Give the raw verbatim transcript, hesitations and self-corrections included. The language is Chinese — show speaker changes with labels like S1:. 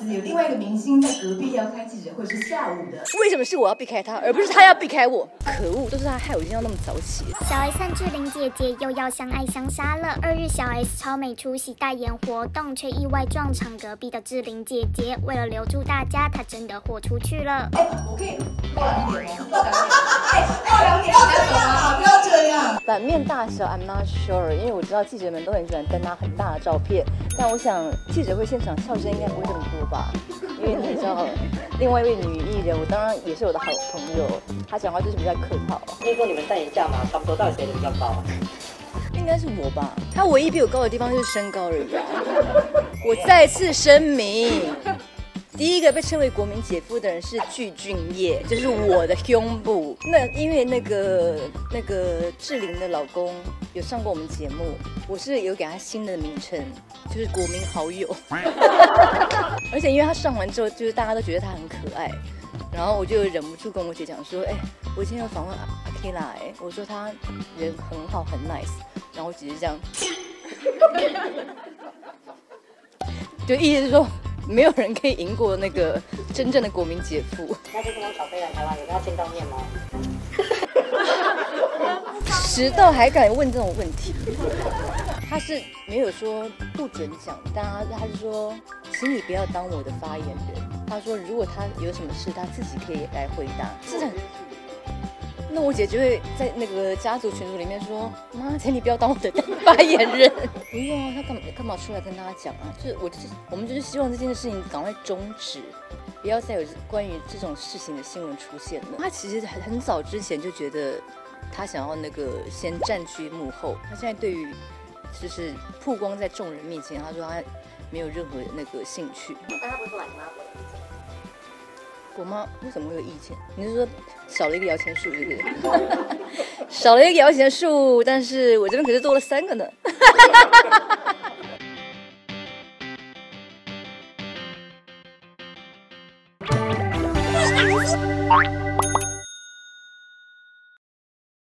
S1: 思，有另外一个明星在隔壁要开记者会，是下午的。
S2: 为什么是我要避开他，而不是他要避开我？可恶，都是他害我今天要那么早起。
S3: 小 S 和志玲姐姐又要相爱相杀了。二日，小 S 超美出席代言活动，却意外撞场隔壁的志玲姐姐。为了留住大家，她真的豁出去了。
S1: 哎，我可以爆两点哦，爆两点，哎，爆两点，不要走啊，不要这样。
S2: 版面大小 I'm not sure， 因为我知道记者们都很喜欢登他很大的照片，但我想记者会现场笑声应该不会这么多吧，因为你知道，另外一位女艺人，我当然也是我的好朋友，她讲话就是比较客套。
S4: 听说你们代言价码差不多，到底谁的比较高啊？
S2: 应该是我吧，她唯一比我高的地方就是身高而已啊。我再次声明。第一个被称为国民姐夫的人是具俊晔，就是我的胸部。那因为那个那个志玲的老公有上过我们节目，我是有给他新的名称，就是国民好友。而且因为他上完之后，就是大家都觉得他很可爱，然后我就忍不住跟我姐讲说，哎、欸，我今天有访问阿阿 K 啦，哎，我说他人很好，很 nice， 然后我姐姐这样，就意思是说。没有人可以赢过那个真正的国民姐夫。
S4: 那就跟我小飞来台湾，有跟他见到面吗？
S2: 迟到还敢问这种问题？他是没有说不准讲，但他他是说，请你不要当我的发言人。他说，如果他有什么事，他自己可以来回答。是的。那我姐就会在那个家族群组里面说：“妈，请你不要当我的发言人。”不用啊，他干嘛干嘛出来跟大家讲啊？就是我就是我们就是希望这件事情赶快终止，不要再有关于这种事情的新闻出现了。他其实很很早之前就觉得他想要那个先占据幕后，他现在对于就是曝光在众人面前，他说他没有任何那个兴趣。
S4: 但他不是说来你妈回。
S2: 我妈为什么会有意见？你是说少了一个摇钱树，是不是？少了一个摇钱树，但是我这边可是多了三个呢。